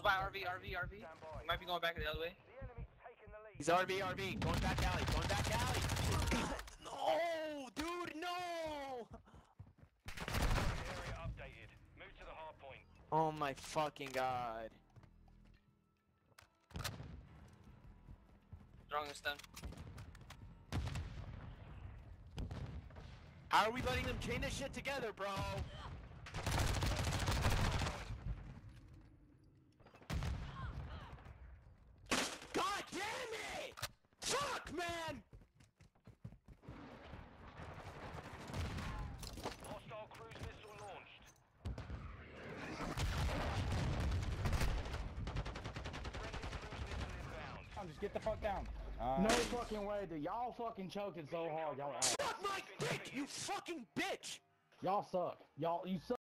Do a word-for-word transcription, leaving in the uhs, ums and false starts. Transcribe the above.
One's by R V, R V, R V. He might be going back the other way. He's R V, R V. Going back alley. Going back alley. No, dude, no. Area updated. Move to the hard point. Oh my fucking god. Throwing a stun. How are we letting them chain this shit together, bro? God damn it! Fuck, man! Hostile cruise missile launched. Friendly cruise missile inbound. Just get the fuck down. Uh, no fucking way, dude. Y'all fucking choked it so hard. Y'all ass. Suck my dick, you fucking bitch! Y'all suck. Y'all, you suck.